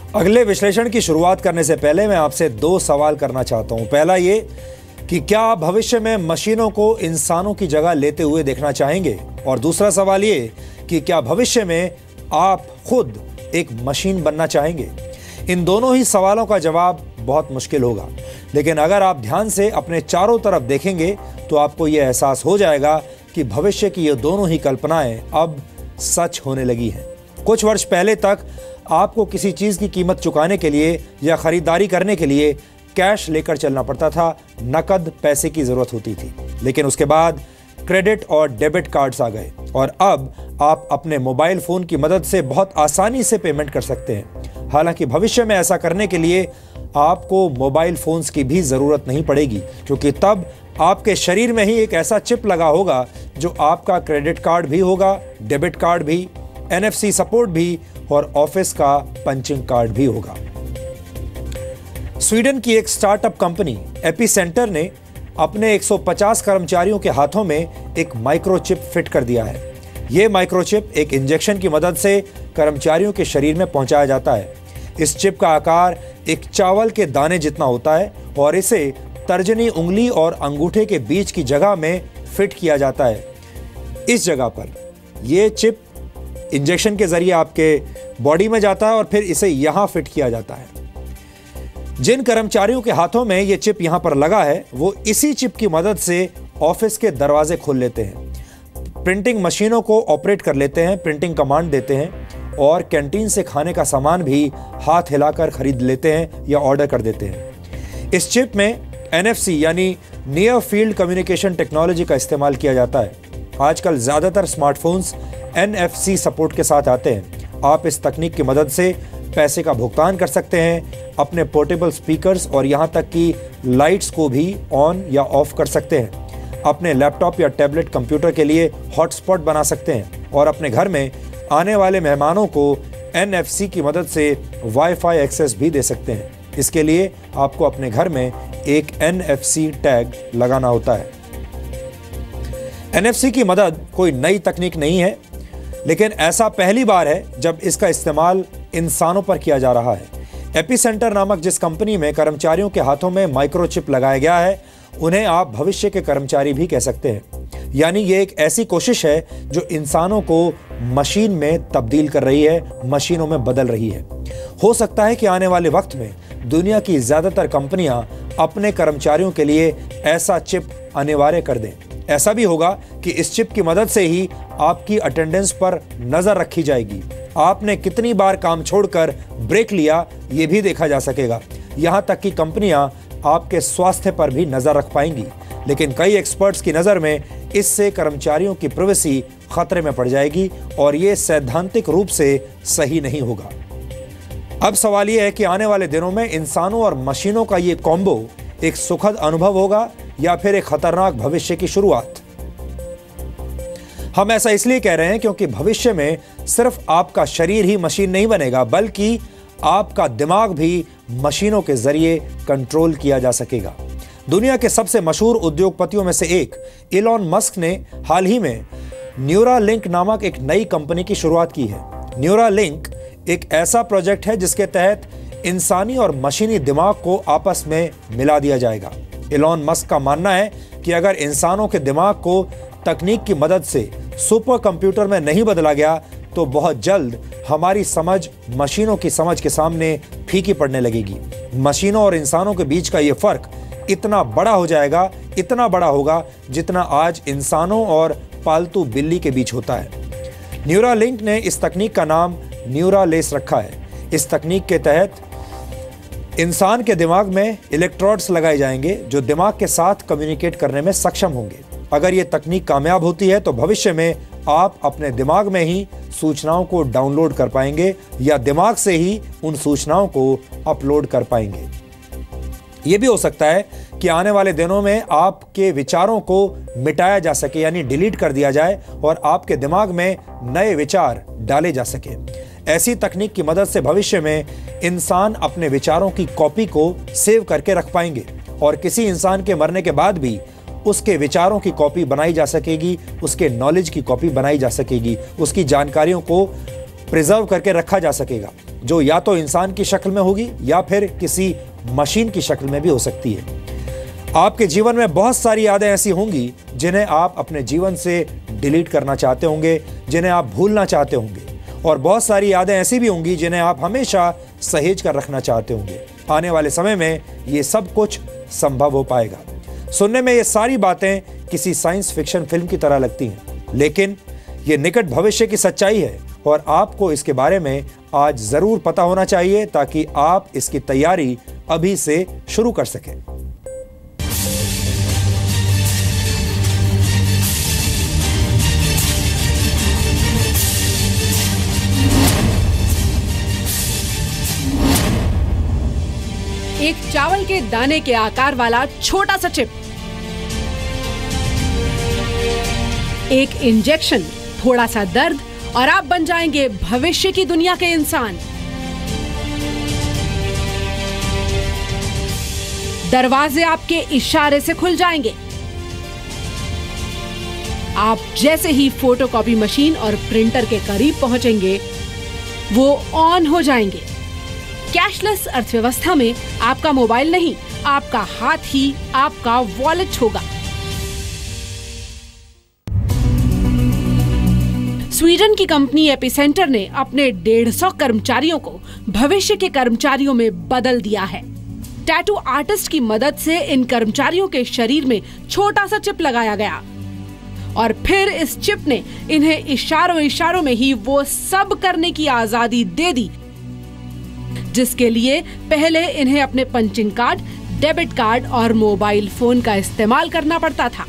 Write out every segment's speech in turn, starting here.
अगले विश्लेषण की शुरुआत करने से पहले मैं आपसे 2 सवाल करना चाहता हूं। पहला ये कि क्या आप भविष्य में मशीनों को इंसानों की जगह लेते हुए देखना चाहेंगे, और दूसरा सवाल ये कि क्या भविष्य में आप खुद एक मशीन बनना चाहेंगे। इन दोनों ही सवालों का जवाब बहुत मुश्किल होगा, लेकिन अगर आप ध्यान से अपने चारों तरफ देखेंगे तो आपको यह एहसास हो जाएगा कि भविष्य की ये दोनों ही कल्पनाएं अब सच होने लगी हैं। कुछ वर्ष पहले तक आपको किसी चीज की कीमत चुकाने के लिए या खरीदारी करने के लिए कैश लेकर चलना पड़ता था, नकद पैसे की जरूरत होती थी। लेकिन उसके बाद क्रेडिट और डेबिट कार्ड्स आ गए और अब आप अपने मोबाइल फोन की मदद से बहुत आसानी से पेमेंट कर सकते हैं। हालांकि भविष्य में ऐसा करने के लिए आपको मोबाइल फोन्स की भी जरूरत नहीं पड़ेगी, क्योंकि तब आपके शरीर में ही एक ऐसा चिप लगा होगा जो आपका क्रेडिट कार्ड भी होगा, डेबिट कार्ड भी, NFC सपोर्ट भी और ऑफिस का पंचिंग कार्ड भी होगा। स्वीडन की एक स्टार्टअप कंपनी एपिसेंटर ने अपने 150 कर्मचारियों के हाथों में एक माइक्रोचिप फिट कर दिया है। यह माइक्रोचिप एक इंजेक्शन की मदद से कर्मचारियों के शरीर में पहुंचाया जाता है। इस चिप का आकार एक चावल के दाने जितना होता है और इसे तर्जनी उंगली और अंगूठे के बीच की जगह में फिट किया जाता है। इस जगह पर यह चिप इंजेक्शन के जरिए आपके बॉडी में जाता है और फिर इसे यहां फिट किया जाता है। जिन कर्मचारियों के हाथों में यह चिप यहां पर लगा है, वो इसी चिप की मदद से ऑफिस के दरवाजे खोल लेते हैं, प्रिंटिंग मशीनों को ऑपरेट कर लेते हैं, प्रिंटिंग कमांड देते हैं और कैंटीन से खाने का सामान भी हाथ हिलाकर खरीद लेते हैं या ऑर्डर कर देते हैं। इस चिप में NFC यानी नियर फील्ड कम्युनिकेशन टेक्नोलॉजी का इस्तेमाल किया जाता है। आजकल ज्यादातर स्मार्टफोन्स NFC सपोर्ट के साथ आते हैं। आप इस तकनीक की मदद से पैसे का भुगतान कर सकते हैं, अपने पोर्टेबल स्पीकर्स और यहां तक कि लाइट्स को भी ऑन या ऑफ कर सकते हैं, अपने लैपटॉप या टैबलेट कंप्यूटर के लिए हॉटस्पॉट बना सकते हैं और अपने घर में आने वाले मेहमानों को NFC की मदद से वाईफाई एक्सेस भी दे सकते हैं। इसके लिए आपको अपने घर में एक NFC टैग लगाना होता है। NFC की मदद कोई नई तकनीक नहीं है, लेकिन ऐसा पहली बार है जब इसका इस्तेमाल इंसानों पर किया जा रहा है। एपिसेंटर नामक जिस कंपनी में कर्मचारियों के हाथों में माइक्रोचिप लगाया गया है, उन्हें आप भविष्य के कर्मचारी भी कह सकते हैं। यानी ये एक ऐसी कोशिश है जो इंसानों को मशीन में तब्दील कर रही है, मशीनों में बदल रही है। हो सकता है कि आने वाले वक्त में दुनिया की ज्यादातर कंपनियां अपने कर्मचारियों के लिए ऐसा चिप अनिवार्य कर दें। ऐसा भी होगा कि इस चिप की मदद से ही आपकी अटेंडेंस पर नजर रखी जाएगी। आपने कितनी बार काम छोड़कर ब्रेक लिया, ये भी देखा जा सकेगा। यहां तक कि कंपनियां आपके स्वास्थ्य पर भी नजर रख पाएंगी। लेकिन कई एक्सपर्ट्स की नजर में इससे कर्मचारियों की प्राइवेसी खतरे में पड़ जाएगी और ये सैद्धांतिक रूप से सही नहीं होगा। अब सवाल यह है कि आने वाले दिनों में इंसानों और मशीनों का ये कॉम्बो एक सुखद अनुभव होगा या फिर एक खतरनाक भविष्य की शुरुआत। हम ऐसा इसलिए कह रहे हैं क्योंकि भविष्य में सिर्फ आपका शरीर ही मशीन नहीं बनेगा, बल्कि आपका दिमाग भी मशीनों के जरिए कंट्रोल किया जा सकेगा। दुनिया के सबसे मशहूर उद्योगपतियों में से एक इलॉन मस्क ने हाल ही में न्यूरालिंक नामक एक नई कंपनी की शुरुआत की है। न्यूरालिंक एक ऐसा प्रोजेक्ट है जिसके तहत इंसानी और मशीनी दिमाग को आपस में मिला दिया जाएगा। इलॉन मस्क का मानना है कि अगर इंसानों के दिमाग को तकनीक की मदद से सुपर कंप्यूटर में नहीं बदला गया तो बहुत जल्द हमारी समझ मशीनों की समझ के सामने फीकी पड़ने लगेगी। मशीनों और इंसानों के बीच का यह फर्क इतना बड़ा हो जाएगा, इतना बड़ा होगा जितना आज इंसानों और पालतू बिल्ली के बीच होता है। न्यूरालिंक ने इस तकनीक का नाम न्यूरालेस रखा है। इस तकनीक के तहत इंसान के दिमाग में इलेक्ट्रोड्स लगाए जाएंगे जो दिमाग के साथ कम्युनिकेट करने में सक्षम होंगे। अगर ये तकनीक कामयाब होती है तो भविष्य में आप अपने दिमाग में ही सूचनाओं को डाउनलोड कर पाएंगे या दिमाग से ही उन सूचनाओं को अपलोड कर पाएंगे। यह भी हो सकता है कि आने वाले दिनों में आपके विचारों को मिटाया जा सके, यानी डिलीट कर दिया जाए और आपके दिमाग में नए विचार डाले जा सके। ऐसी तकनीक की मदद से भविष्य में इंसान अपने विचारों की कॉपी को सेव करके रख पाएंगे और किसी इंसान के मरने के बाद भी उसके विचारों की कॉपी बनाई जा सकेगी, उसके नॉलेज की कॉपी बनाई जा सकेगी, उसकी जानकारियों को प्रिजर्व करके रखा जा सकेगा। जो या तो इंसान की शक्ल में होगी या फिर किसी मशीन की शक्ल में भी हो सकती है। आपके जीवन में बहुत सारी यादें ऐसी होंगी जिन्हें आप अपने जीवन से डिलीट करना चाहते होंगे, जिन्हें आप भूलना चाहते होंगे, और बहुत सारी यादें ऐसी भी होंगी जिन्हें आप हमेशा सहेज कर रखना चाहते होंगे। आने वाले समय में ये सब कुछ संभव हो पाएगा। सुनने में ये सारी बातें किसी साइंस फिक्शन फिल्म की तरह लगती हैं, लेकिन ये निकट भविष्य की सच्चाई है और आपको इसके बारे में आज जरूर पता होना चाहिए ताकि आप इसकी तैयारी अभी से शुरू कर सकें। एक चावल के दाने के आकार वाला छोटा सा चिप, एक इंजेक्शन, थोड़ा सा दर्द और आप बन जाएंगे भविष्य की दुनिया के इंसान। दरवाजे आपके इशारे से खुल जाएंगे। आप जैसे ही फोटोकॉपी मशीन और प्रिंटर के करीब पहुंचेंगे, वो ऑन हो जाएंगे। कैशलेस अर्थव्यवस्था में आपका मोबाइल नहीं, आपका हाथ ही आपका वॉलेट होगा। स्वीडन की कंपनी एपिसेंटर ने अपने 150 कर्मचारियों को भविष्य के कर्मचारियों में बदल दिया है। टैटू आर्टिस्ट की मदद से इन कर्मचारियों के शरीर में छोटा सा चिप लगाया गया और फिर इस चिप ने इन्हें इशारों में ही वो सब करने की आजादी दे दी जिसके लिए पहले इन्हें अपने पंचिंग कार्ड, डेबिट कार्ड और मोबाइल फोन का इस्तेमाल करना पड़ता था।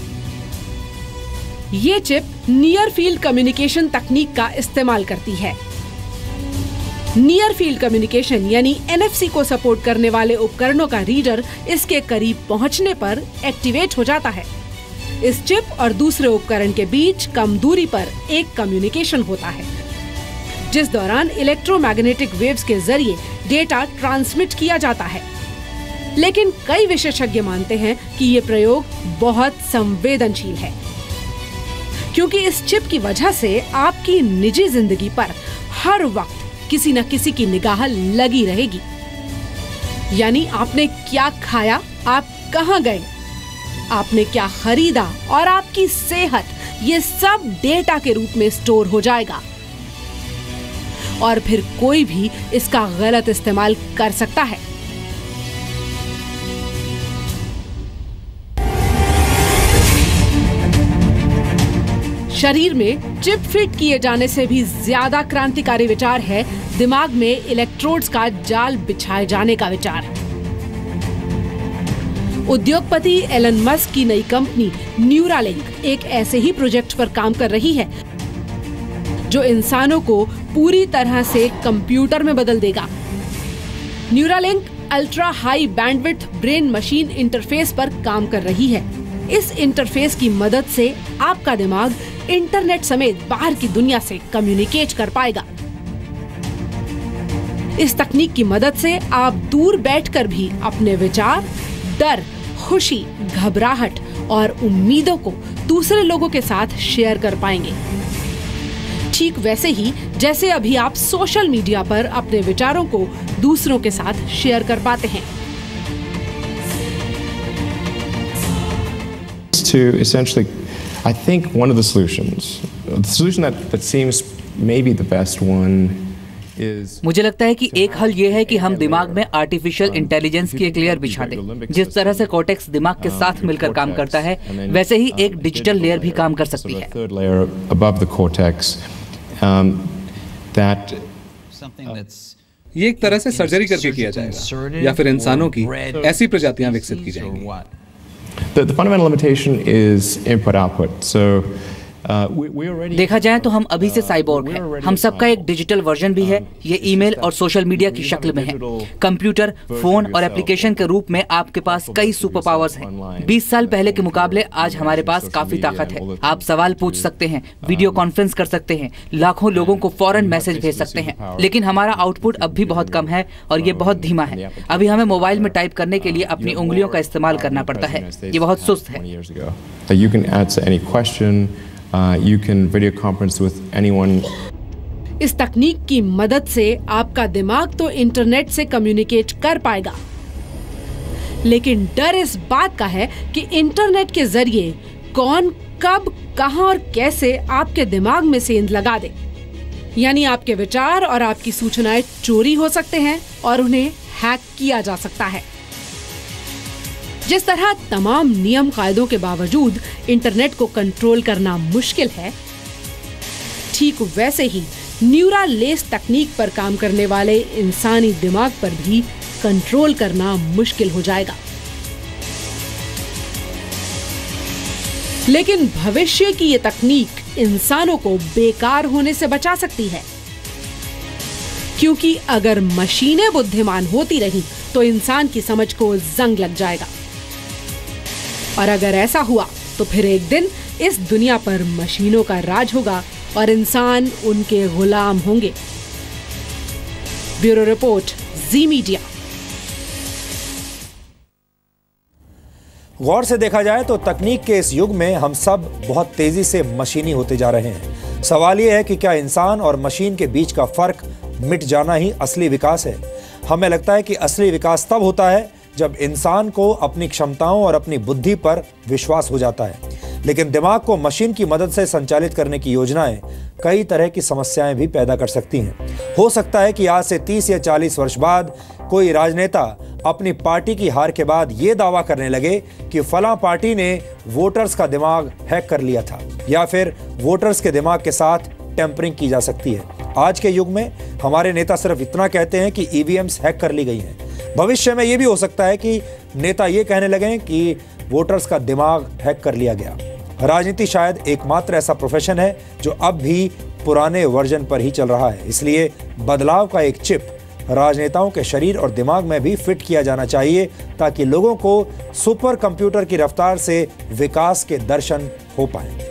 ये चिप नियर फील्ड कम्युनिकेशन तकनीक का इस्तेमाल करती है। नियर फील्ड कम्युनिकेशन यानी एनएफसी को सपोर्ट करने वाले उपकरणों का रीडर इसके करीब पहुंचने पर एक्टिवेट हो जाता है। इस चिप और दूसरे उपकरण के बीच कम दूरी पर एक कम्युनिकेशन होता है, जिस दौरान इलेक्ट्रोमैग्नेटिक वेव्स के जरिए डेटा ट्रांसमिट किया जाता है। लेकिन कई विशेषज्ञ मानते हैं कि ये प्रयोग बहुत संवेदनशील है, क्योंकि इस चिप की वजह से आपकी निजी जिंदगी पर हर वक्त किसी न किसी की निगाह लगी रहेगी। यानी आपने क्या खाया, आप कहां गए, आपने क्या खरीदा और आपकी सेहत, ये सब डेटा के रूप में स्टोर हो जाएगा और फिर कोई भी इसका गलत इस्तेमाल कर सकता है। शरीर में चिप फिट किए जाने से भी ज्यादा क्रांतिकारी विचार है दिमाग में इलेक्ट्रोड्स का जाल बिछाए जाने का विचार। उद्योगपति एलन मस्क की नई कंपनी न्यूरालिंक एक ऐसे ही प्रोजेक्ट पर काम कर रही है जो इंसानों को पूरी तरह से कंप्यूटर में बदल देगा। Neuralink ultra high bandwidth brain machine interface पर काम कर रही है। इस इंटरफेस की मदद से आपका दिमाग इंटरनेट समेत बाहर की दुनिया से कम्युनिकेट कर पाएगा। इस तकनीक की मदद से आप दूर बैठकर भी अपने विचार, डर, खुशी, घबराहट और उम्मीदों को दूसरे लोगों के साथ शेयर कर पाएंगे। ठीक वैसे ही जैसे अभी आप सोशल मीडिया पर अपने विचारों को दूसरों के साथ शेयर कर पाते हैं। To essentially, I think one of the solution that seems maybe the best one is. मुझे लगता है कि एक हल ये है कि हम दिमाग में आर्टिफिशियल इंटेलिजेंस की एक लेयर बिछा दें। जिस तरह से कॉर्टेक्स दिमाग के साथ मिलकर काम करता है, वैसे ही एक डिजिटल लेयर भी काम कर सकती है। Third layer above the cortex, that ये एक तरह से सर्जरी करके किया जाएगा या फिर इंसानों की ऐसी प्रजातियां विकसित की जाएंगी। The fundamental limitation is input-output. So देखा जाए तो हम अभी से साइबोर्ग हैं। हम सबका एक डिजिटल वर्जन भी है। ये ईमेल और सोशल मीडिया की शक्ल में है। कंप्यूटर, फोन और एप्लीकेशन के रूप में आपके पास कई सुपर पावर्स हैं। 20 साल पहले के मुकाबले आज हमारे पास काफी ताकत है। आप सवाल पूछ सकते हैं, वीडियो कॉन्फ्रेंस कर सकते हैं, लाखों लोगों को फौरन मैसेज भेज सकते हैं। लेकिन हमारा आउटपुट अब भी बहुत कम है और ये बहुत धीमा है। अभी हमें मोबाइल में टाइप करने के लिए अपनी उंगलियों का इस्तेमाल करना पड़ता है। ये बहुत सुस्त है। You can video conference with anyone. इस तकनीक की मदद से आपका दिमाग तो इंटरनेट से कम्युनिकेट कर पाएगा, लेकिन डर इस बात का है कि इंटरनेट के जरिए कौन, कब, कहां और कैसे आपके दिमाग में सेंध लगा दे। यानी आपके विचार और आपकी सूचनाएं चोरी हो सकते हैं और उन्हें हैक किया जा सकता है। जिस तरह तमाम नियम कायदों के बावजूद इंटरनेट को कंट्रोल करना मुश्किल है, ठीक वैसे ही न्यूरल लेस तकनीक पर काम करने वाले इंसानी दिमाग पर भी कंट्रोल करना मुश्किल हो जाएगा। लेकिन भविष्य की ये तकनीक इंसानों को बेकार होने से बचा सकती है, क्योंकि अगर मशीनें बुद्धिमान होती रहीं तो इंसान की समझ को जंग लग जाएगा। और अगर ऐसा हुआ तो फिर एक दिन इस दुनिया पर मशीनों का राज होगा और इंसान उनके गुलाम होंगे। Bureau report, Zee media. गौर से देखा जाए तो तकनीक के इस युग में हम सब बहुत तेजी से मशीनी होते जा रहे हैं। सवाल यह है कि क्या इंसान और मशीन के बीच का फर्क मिट जाना ही असली विकास है? हमें लगता है कि असली विकास तब होता है जब इंसान को अपनी क्षमताओं और अपनी बुद्धि पर विश्वास हो जाता है। लेकिन दिमाग को मशीन की मदद से संचालित करने की योजनाएं कई तरह की समस्याएं भी पैदा कर सकती हैं। हो सकता है कि आज से 30 या 40 वर्ष बाद कोई राजनेता अपनी पार्टी की हार के बाद ये दावा करने लगे कि फलां पार्टी ने वोटर्स का दिमाग हैक कर लिया था, या फिर वोटर्स के दिमाग के साथ टेम्परिंग की जा सकती है। आज के युग में हमारे नेता सिर्फ इतना कहते हैं कि ईवीएम्स हैक कर ली गई हैं। भविष्य में यह भी हो सकता है कि नेता ये कहने लगें कि वोटर्स का दिमाग हैक कर लिया गया। राजनीति शायद एकमात्र ऐसा प्रोफेशन है जो अब भी पुराने वर्जन पर ही चल रहा है। इसलिए बदलाव का एक चिप राजनेताओं के शरीर और दिमाग में भी फिट किया जाना चाहिए, ताकि लोगों को सुपर कंप्यूटर की रफ्तार से विकास के दर्शन हो पाएं।